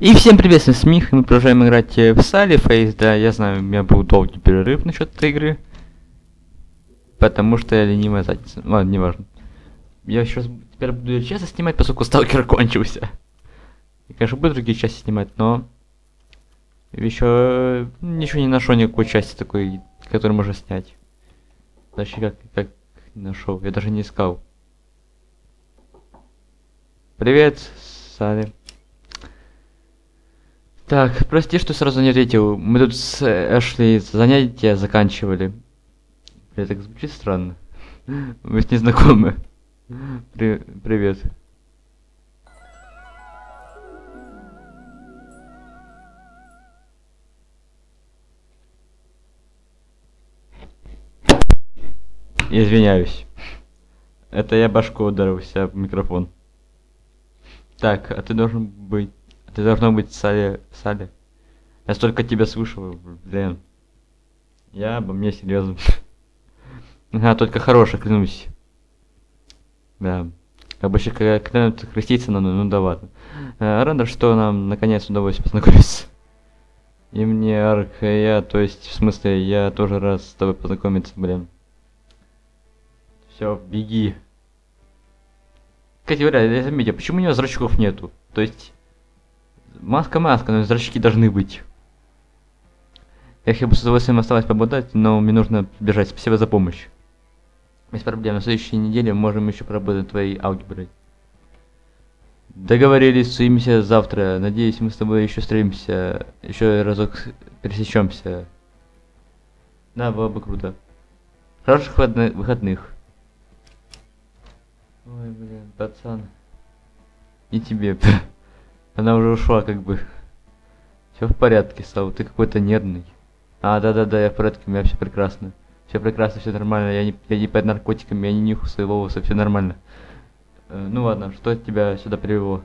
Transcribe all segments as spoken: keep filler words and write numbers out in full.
И всем привет, с вами Мих, и мы продолжаем играть в Sally Face. Да, я знаю, у меня был долгий перерыв насчет этой игры. Потому что я ленивая задница. Ладно, неважно. Я еще теперь буду честно снимать, поскольку сталкер кончился. И, конечно, буду другие части снимать, но... Еще ничего не нашел, никакой части такой, которую можно снять. Значит, как, как нашел, я даже не искал. Привет, Салли. Так, прости, что сразу не ответил. Мы тут с Эшли занятия заканчивали. Это так звучит странно. Мы с ней знакомы. При привет. Извиняюсь. Это я башку ударился в микрофон. Так, а ты должен быть... Ты должно быть Салли... Салли. Я столько тебя слышал, блин. Я обо мне серьезно. Ага, только хороший, клянусь. Да. Обычно, когда кто-нибудь креститься надо, ну да ладно. Рада, что нам наконец удалось познакомиться. И мне, Арк, я, то есть, в смысле, я тоже рад с тобой познакомиться, блин. Все, беги. Кстати говоря, я заметил, почему у него зрачков нету? То есть... Маска-маска, но зрачки должны быть. Я бы с удовольствием осталось пободать, но мне нужно бежать. Спасибо за помощь. Без проблем. На следующей неделе можем еще поработать твоей алгеброй. Договорились, встретимся завтра. Надеюсь, мы с тобой еще встретимся. Еще разок пересечемся. Да, было бы круто. Хороших выходных. Ой, блин, пацан. И тебе. Она уже ушла, как бы. Все в порядке, Сау, ты какой-то нервный. А, да-да-да, я в порядке, у меня все прекрасно. Все прекрасно, все нормально, я не, я не под наркотиками, я не нюхаю свои волосы, все нормально. Э, ну ладно, что тебя сюда привело?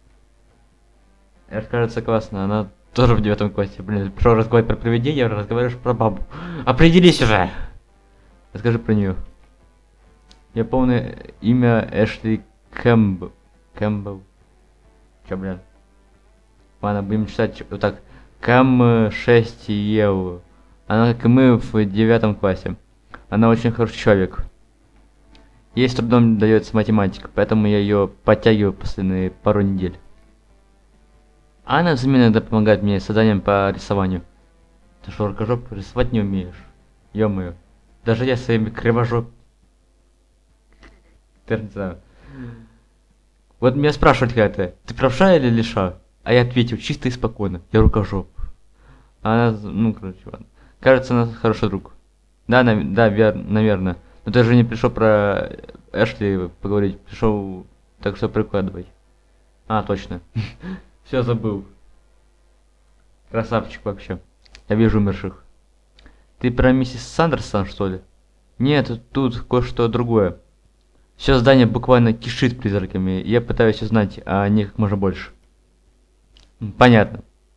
Это кажется классно, она тоже в девятом классе, блин, пришел разговаривать про привидение, разговариваешь про бабу. Определись уже! Расскажи про нее. Ее полное имя Эшли Кэмп... Кэмпбелл. Че, блин? Ладно, будем читать вот так. Кам шесть Ев. Она как и мы в девятом классе. Она очень хороший человек. Ей с трудом дается математика, поэтому я ее подтягиваю последние пару недель. Она взамен иногда помогает мне с заданием по рисованию. Ты что, рукожоп, рисовать не умеешь? Ё-моё. Даже я своими кривожоп... Даже не знаю. Вот меня спрашивают как-то, ты правша или леша? А я ответил, чисто и спокойно, я рукожоп. А она, ну, короче, ладно. Кажется, она хороший друг. Да, на, да, вер, наверное. Но ты же не пришел про Эшли поговорить, пришел, так что прикладывай. А, точно. Все забыл. Красавчик вообще. Я вижу умерших. Ты про миссис Сандерсон, что ли? Нет, тут кое-что другое. Все здание буквально кишит призраками. Я пытаюсь узнать о них как можно больше. Понятно.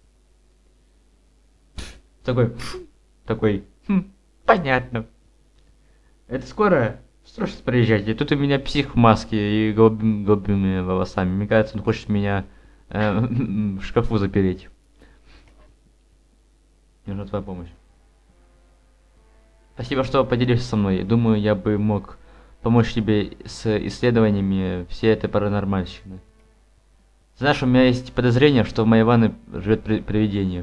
Такой, такой, хм, понятно. Это скоро? Срочно приезжайте. Тут у меня псих в маске и голубыми, голубыми волосами. Мне кажется, он хочет меня э, в шкафу запереть. Мне нужна твоя помощь. Спасибо, что поделился со мной. Думаю, я бы мог помочь тебе с исследованиями всей этой паранормальщины. Знаешь, у меня есть подозрение, что в моей ванной живет при привидение.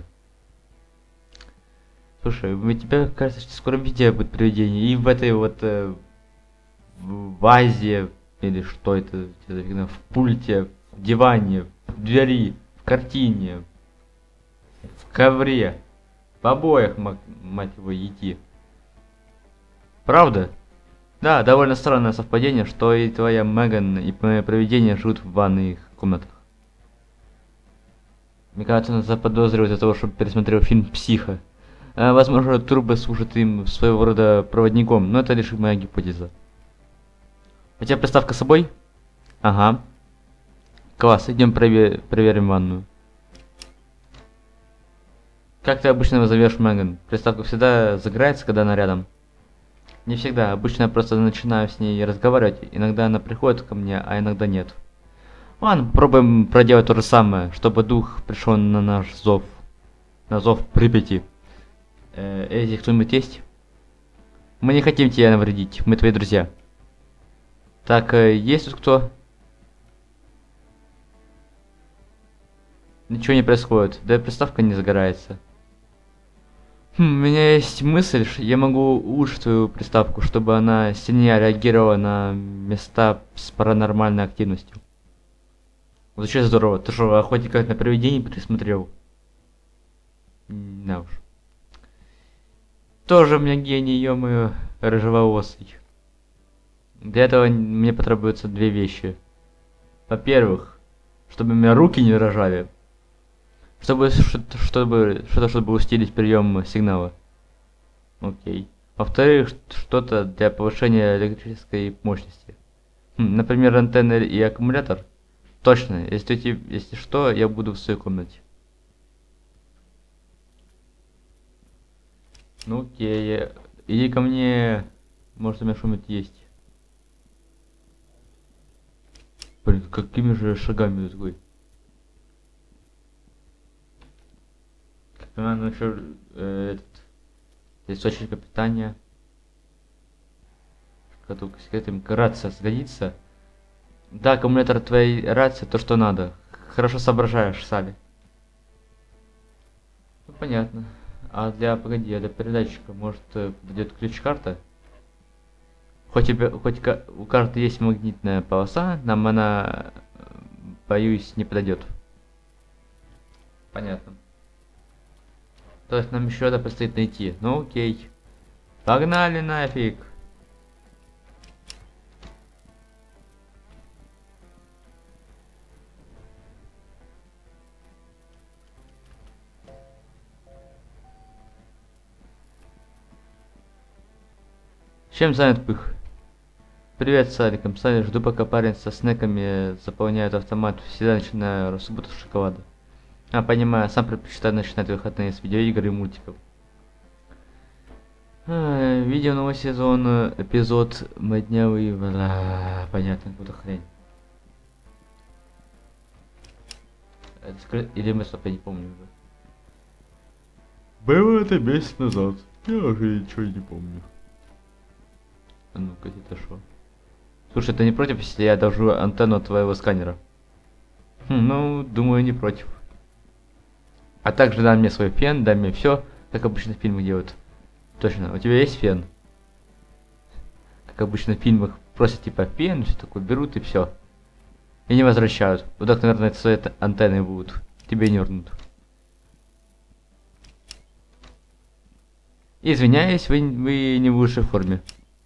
Слушай, у тебя кажется, что скоро везде будет привидение. И в этой вот э, в вазе, или что это, в пульте, в диване, в двери, в картине, в ковре, в обоях, мать его, идти. Правда? Да, довольно странное совпадение, что и твоя Меган, и мое привидение живут в ванных комнатах. Мне кажется, он заподозривает из-за того, что пересмотрел фильм «Психо». А, возможно, трубы служат им своего рода проводником, но это лишь моя гипотеза. У тебя приставка с собой? Ага. Класс, идем провер проверим ванную. Как ты обычно вызовешь Меган? Приставка всегда загорается, когда она рядом? Не всегда, обычно я просто начинаю с ней разговаривать, иногда она приходит ко мне, а иногда нет. Ладно, попробуем проделать то же самое, чтобы дух пришел на наш зов. На зов Припяти. Э, Эти кто-нибудь есть? Мы не хотим тебя навредить, мы твои друзья. Так, э, есть тут кто? Ничего не происходит, да и приставка не загорается. Хм, у меня есть мысль, ш- я могу улучшить твою приставку, чтобы она сильнее реагировала на места с паранормальной активностью. Вот вообще здорово. Ты что, охотника на привидений присмотрел? М, Да уж. Тоже у меня гений, ё-моё, рыжеволосый. Для этого н- мне потребуются две вещи. Во-первых, чтобы у меня руки не дрожали. Чтобы что-то, чтобы что-то, чтобы усилить прием сигнала. Окей. Во-вторых, ш- что-то для повышения электрической мощности. Хм, например, антенна и аккумулятор. Точно, если, те- если что, я буду в своей комнате. Ну окей, иди ко мне. Может, у меня что-нибудь есть. Блин, какими же шагами такой? Надо еще э, этот источника питания. Шкатулка с секретами. Рация сгодится. Да, аккумулятор твоей рации то, что надо. Хорошо соображаешь, Сали. Ну понятно. А для, погоди, а для передатчика, может, э, подойдет ключ-карта? Хоть, тебе, хоть ка- у карты есть магнитная полоса, нам она, э, боюсь, не подойдет. Понятно. То есть нам еще это предстоит найти. Ну окей. Погнали нафиг. Чем занят Пых? Привет, Сариком. Сарик, жду пока парень со снеками заполняет автомат. Всегда начинаю с будто с шоколада. А, понимаю, сам предпочитаю начинать выходные с видеоигр и мультиков. А, видео нового сезона, эпизод моднявый. Бла, понятно, какую-то хрень. Это скры- Или мы стоп, я не помню уже. Было это месяц назад. Я уже ничего не помню. А ну-ка, это шо? Слушай, ты не против, если я одолжу антенну от твоего сканера? Хм, ну, думаю, не против. А также дай мне свой фен, дай мне все, как обычно в фильмах делают. Точно, у тебя есть фен? Как обычно в фильмах просят типа фен, все такое, берут и все. И не возвращают. Вот так, наверное, это свои т- антенны будут. Тебе не вернут. Извиняюсь, вы, вы не в лучшей форме.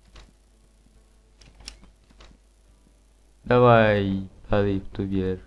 Давай, падай в ту вверх.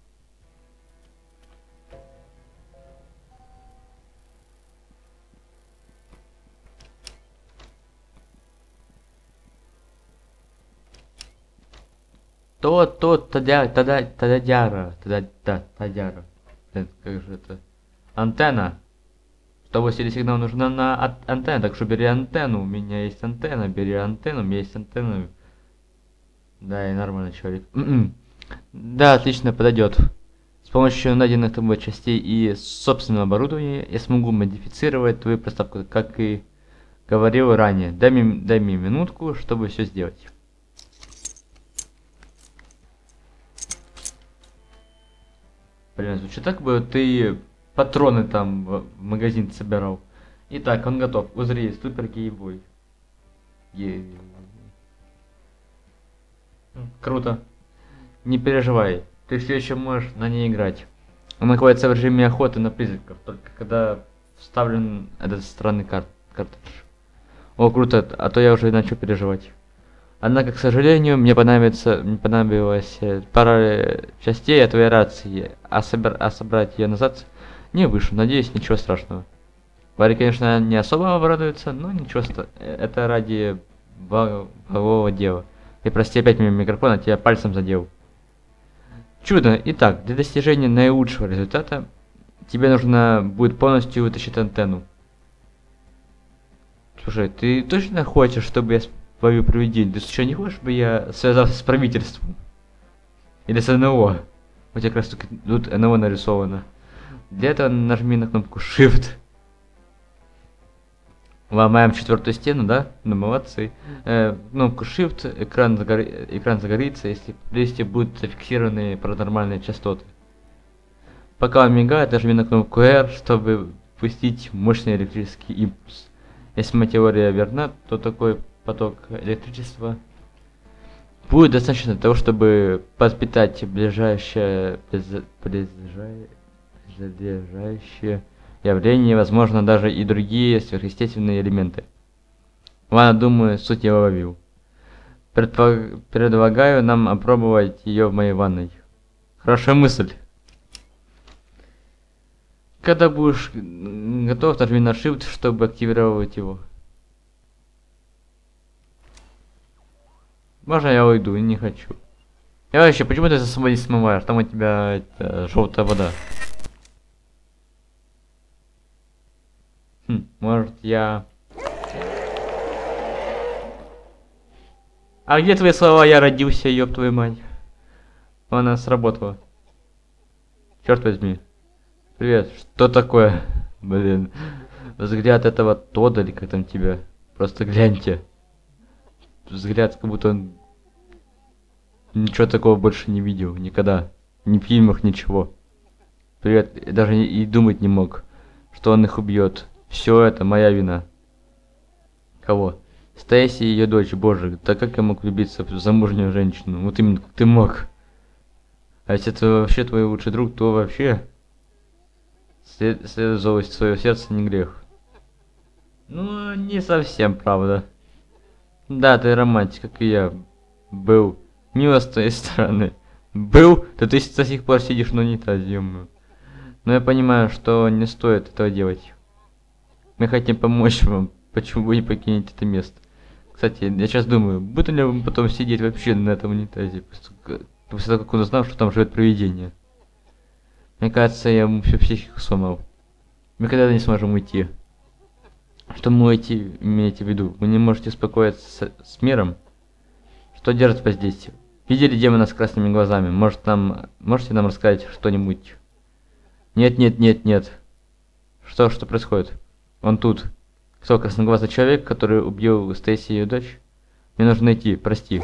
То, то, тогда, тогда, тогда дяра, тогда, да, тодяра. Блин, как же это? Антенна. Чтобы если сигнал нужна на от- антенна, так что бери антенну, у меня есть антенна, бери антенну, у меня есть антенна. Да, и нормально, человек. М-м. Да, отлично, подойдет. С помощью найденных тобой частей и собственного оборудования я смогу модифицировать твою приставку, как и говорил ранее. Дай мне, дай мне минутку, чтобы все сделать. Блин, звучит так, бы ты патроны там в в магазин собирал. Итак, он готов. Узри, супер гейбой. Е- М, Круто. Не переживай, ты все еще можешь на ней играть. Он находится в режиме охоты на призраков, только когда вставлен этот странный кар- картридж. О, круто, а то я уже начал переживать. Однако, к сожалению, мне понадобится, мне понадобилась э, пара э, частей от твоей рации, а, собер- а собрать ее назад не вышло. Надеюсь, ничего страшного. Варя, конечно, не особо обрадуется, но ничего, ста- э, это ради бла- благого дела. И прости, опять мой микрофон, а тебя пальцем задел. Чудо. Итак, для достижения наилучшего результата тебе нужно будет полностью вытащить антенну. Слушай, ты точно хочешь, чтобы я свою проведение? Ты что, не хочешь, чтобы я связался с правительством? Или с НЛО? У тебя как раз тут, тут эн о нарисовано. Для этого нажми на кнопку Shift. Ломаем четвертую стену, да? Ну, молодцы. Э, кнопку Shift, экран, загори... экран загорится, если поблизости будут зафиксированы паранормальные частоты. Пока он мигает, нажми на кнопку R, чтобы пустить мощный электрический импульс. Если моя теория верна, то такой поток электричества будет достаточно для того, чтобы подпитать ближайшее, ближайшее, ближайшее явление, возможно, даже и другие сверхъестественные элементы. Ладно, думаю, суть я уловил. Предпо... Предлагаю нам опробовать ее в моей ванной. Хорошая мысль. Когда будешь готов, нажми на Shift, чтобы активировать его. Можно я уйду? Не хочу. Я вообще, почему ты за собой не смываешь? Там у тебя это, желтая вода. Хм, может я... А где твои слова «я родился», ёб твою мать? Она сработала. Черт возьми. Привет, что такое? Блин. Взгляд этого Тодда, или как там тебя? Просто гляньте. Взгляд, как будто он ничего такого больше не видел. Никогда. Ни в фильмах, ничего. Привет. Даже и думать не мог, что он их убьет. Все это моя вина. Кого? Стейси и ее дочь. Боже, да как я мог влюбиться в замужнюю женщину? Вот именно как ты мог. А если это вообще твой лучший друг, то вообще... След следовать свое сердце не грех. Ну, не совсем, правда. Да, ты романтик, как и я. Был. Мило с твоей стороны. Был? Да ты до сих пор сидишь на унитазе, ё-моё. Но я понимаю, что не стоит этого делать. Мы хотим помочь вам. Почему вы не покинете это место? Кстати, я сейчас думаю, буду ли вы потом сидеть вообще на этом унитазе, после того, как он узнал, что там живет привидение. Мне кажется, я ему всю психику сломал. Мы когда-то не сможем уйти. Что мы уйти имеете в виду? Вы не можете успокоиться с, с миром? Что держит воздействие? Видели демона с красными глазами? Может нам... Можете нам рассказать что-нибудь? Нет, нет, нет, нет. Что, что происходит? Он тут. Кто, красноглазый человек, который убил Стейси и ее дочь? Мне нужно найти, прости.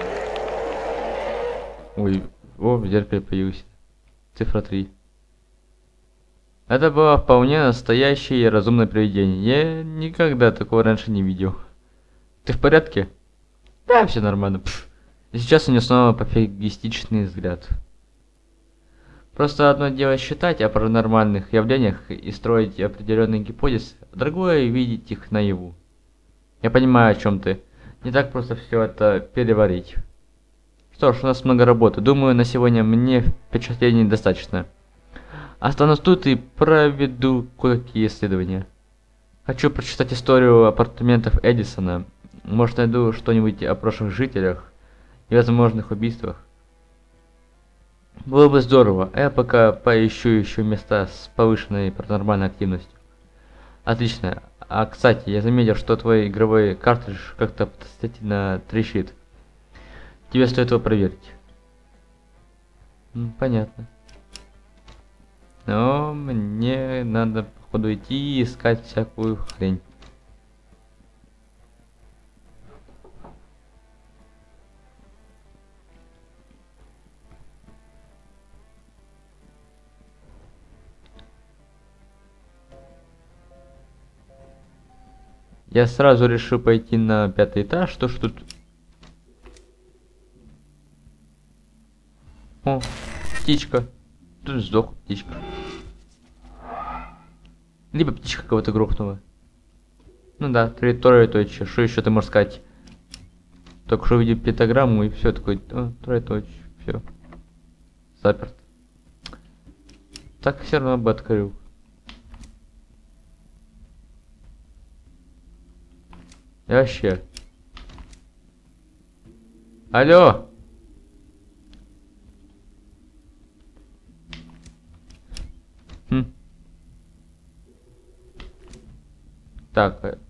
Ой, о, в зеркале появился. Цифра три. Это было вполне настоящее и разумное привидение. Я никогда такого раньше не видел. Ты в порядке? Да, все нормально. Пф. И сейчас у нее снова пофигистичный взгляд. Просто одно дело считать о паранормальных явлениях и строить определенные гипотезы, а другое видеть их наяву. Я понимаю, о чем ты. Не так просто все это переварить. Что ж, у нас много работы. Думаю, на сегодня мне впечатлений достаточно. Останусь тут и проведу кое-какие исследования. Хочу прочитать историю апартаментов Эдисона. Может, найду что-нибудь о прошлых жителях и возможных убийствах. Было бы здорово, а я пока поищу еще места с повышенной паранормальной активностью. Отлично. А, кстати, я заметил, что твой игровой картридж как-то подозрительно трещит. Тебе стоит его проверить. М, понятно. Но мне надо, походу, идти и искать всякую хрень. Я сразу решил пойти на пятый этаж, что ж тут... О, птичка. Тут сдох птичка. Либо птичка кого-то грохнула. Ну да, троеточие, точно. Что еще ты можешь сказать? Только что увидел пентаграмму и все такое. О, троеточие, все. Заперт. Так все равно бы открыл. И вообще. Алло! Хм. Так. э,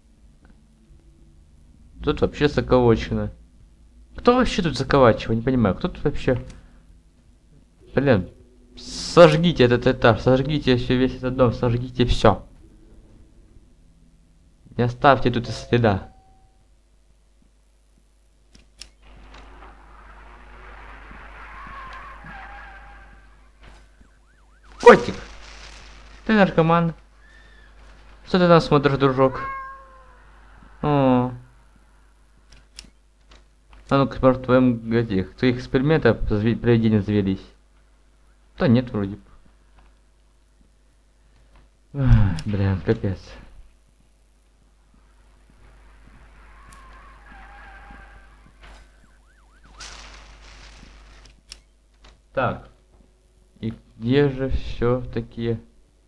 Тут вообще заколочено. Кто вообще тут заколачивает? Не понимаю, кто тут вообще... Блин. Сожгите этот этаж, сожгите все, весь этот дом, сожгите все. Не оставьте тут и следа. Котик! Ты наркоман. Что ты там смотришь, дружок? О. А ну-ка, может, в твоем этих, твоих экспериментах привидения завелись? Да нет, вроде бы. Ах, блин, капец. Так. И где же все-таки...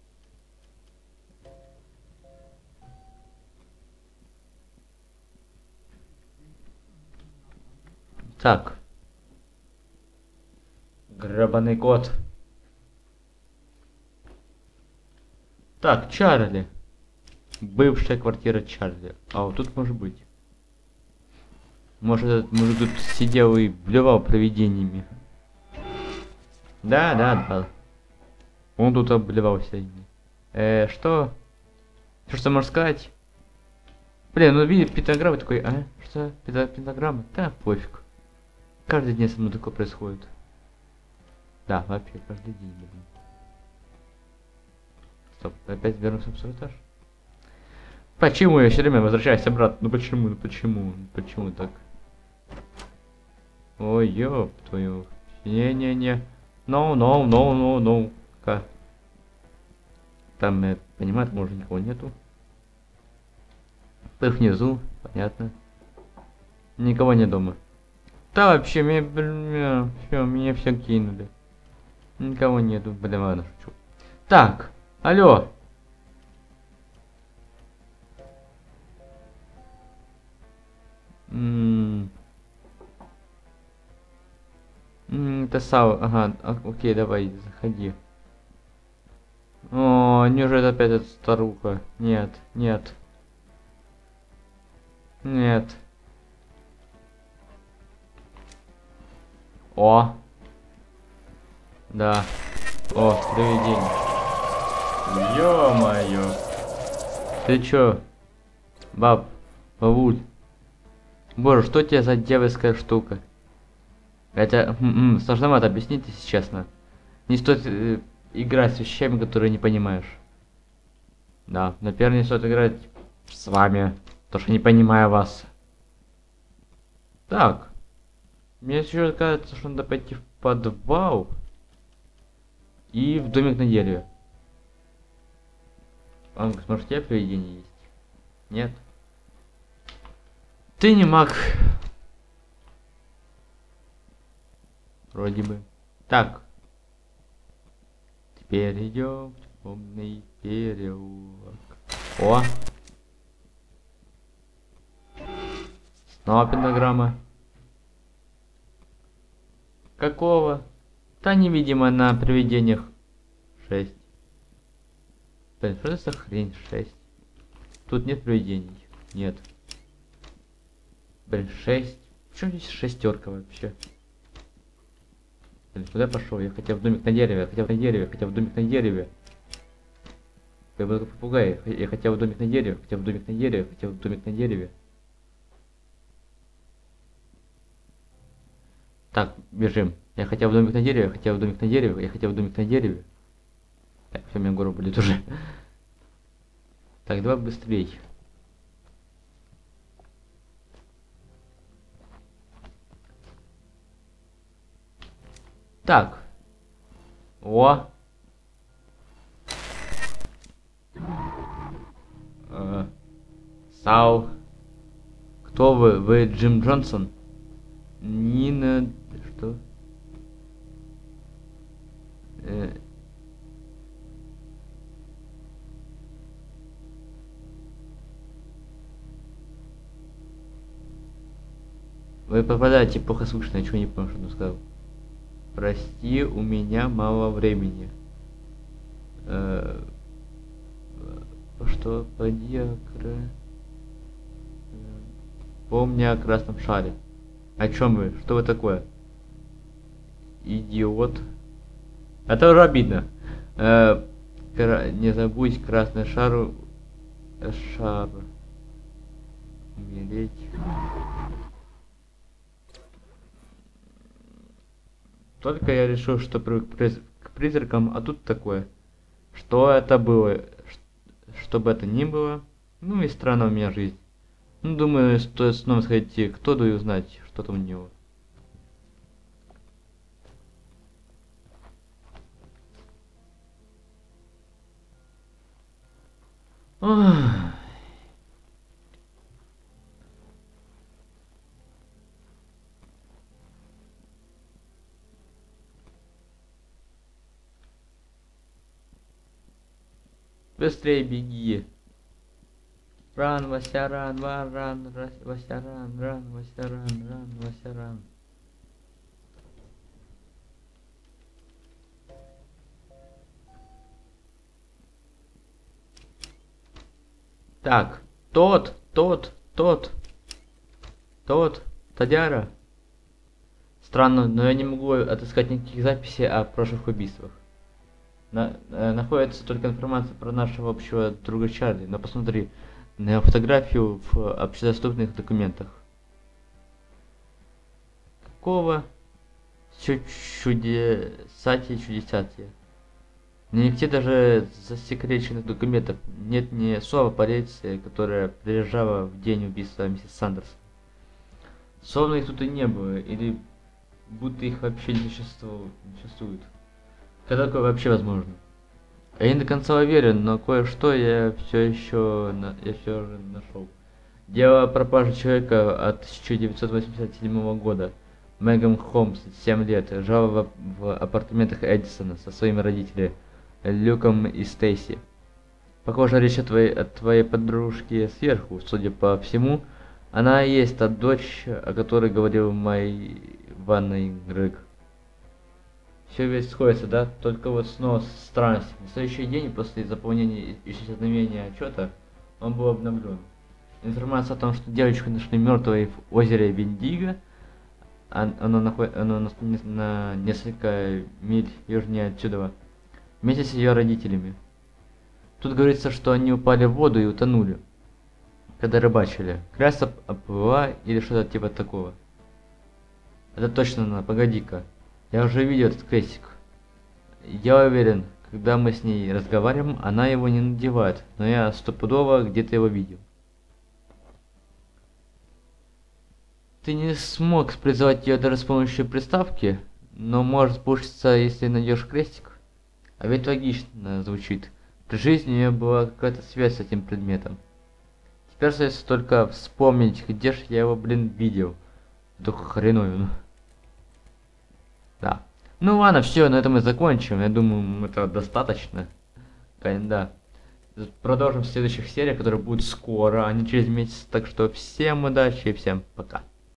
Так. Гребаный кот. Так, Чарли. Бывшая квартира Чарли. А вот тут может быть. Может, этот мужик тут сидел и блевал привидениями. Да, да, да. Он тут обливался ими. Э, что? Что, что можешь сказать? Блин, ну видит пентаграммы такой, а? Что? Пентаграмма? Да, пофиг. Каждый день со мной такое происходит. Да, вообще каждый день, блин. Стоп, опять вернулся в свой этаж. Почему я все время возвращаюсь обратно? Ну почему, ну почему, почему так? Ой, ёб твою. Не-не-не. No, no, no, no, no. Ка. Там, я понимаю, там уже никого нету. Ты внизу, понятно. Никого не дома. Да вообще, меня, блин, все, меня все кинули. Никого нету, блин, ладно, шучу. Так, алло. Ммм. Ммм, это Сау, ага, окей, давай, заходи. О, неужели опять эта старуха? Нет, нет. Нет. О. Да. О, привидение. Ё-моё. Ты чё? Баб, бабуль. Боже, что тебе за дьявольская штука? Это м-м, сложновато объяснить, если честно. Не стоит э, играть с вещами, которые не понимаешь. Да, наверное, не стоит играть с вами, потому что не понимаю вас. Так. Мне еще кажется, что надо пойти в подвал и в домик на дереве. А, может, у тебя привидение есть? Нет? Ты не маг. Вроде бы. Так. Теперь идем в темный переулок. О! Снова пентаграмма. Какого? Да невидимо на привидениях. Шесть. Блин, что это за хрень? Шесть. Тут нет привидений. Нет. Блин, шесть. Почему здесь шестерка вообще? Блин, куда я пошел? Я хотел в домик на дереве, я хотел на дереве, я хотел в домик на дереве. Я был попугай. Я хотел в домик на дереве, хотел в домик на дереве, хотел в домик на дереве. Так, бежим. Я хотел в домик на дереве, я хотел в домик на дереве, я хотел в домик на дереве. Так, все, у меня гору будет уже. Так, давай быстрей. Так. О. Э, Сау. Кто вы? Вы Джим Джонсон? Нина... Что? Э... Вы попадаете, плохо слышно, ничего не понял, что он сказал. Прости, у меня мало времени. Э... Что? Поди о кра... Помни о красном шаре. О чем вы? Что вы такое? Идиот. Это уже обидно. Э, кра... Не забудь красный шар... Шар... Умереть. Только я решил, что привык приз... к призракам, а тут такое. Что это было? Что бы это ни было. Ну и странно у меня жизнь. Ну, думаю, стоит снова сходить к Тоду и узнать, что там у него. Ох. Быстрее беги. Ран, Вася, ран, ван, ран, Вася, ран, ран, Вася, ран, ран, Вася, ран. Так, тот, тот, тот, тот, Тодяра. Странно, но я не могу отыскать никаких записей о прошлых убийствах. На, э, находится только информация про нашего общего друга Чарли, но посмотри на фотографию в общедоступных документах. Какого чудесати чудесати? Нигде даже засекреченных документов нет ни слова полиции, которая приезжала в день убийства миссис Сандерс. Словно их тут и не было, или будто их вообще не существует. Как такое вообще возможно? Я не до конца уверен, но кое-что я все еще на... я все же нашел. Дело о пропаже человека от тысяча девятьсот восемьдесят седьмого года. Меган Холмс, семь лет, жила в, в апартаментах Эдисона со своими родителями Люком и Стейси. Похоже, речь о твоей, о твоей подружке сверху. Судя по всему, она и есть та дочь, о которой говорил мой ванной Грег. Все ведь сходится, да? Только вот снова странность. На следующий день после заполнения исчезновения отчета он был обновлен. Информация о том, что девочку нашли мертвой в озере Виндиго, оно находится на, на несколько миль южнее отсюда, вместе с ее родителями. Тут говорится, что они упали в воду и утонули, когда рыбачили. Кряса оплыла или что-то типа такого. Это точно она, погоди-ка. Я уже видел этот крестик. Я уверен, когда мы с ней разговариваем, она его не надевает, но я стопудово где-то его видел. Ты не смог призывать ее даже с помощью приставки, но может получиться, если найдешь крестик. А ведь логично звучит. При жизни у нее была какая-то связь с этим предметом. Теперь остается только вспомнить, где же я его, блин, видел. Только хреновину. Да. Ну ладно, все, на этом мы закончим. Я думаю, это достаточно. Да. Продолжим в следующих сериях, которые будут скоро, а не через месяц. Так что всем удачи и всем пока.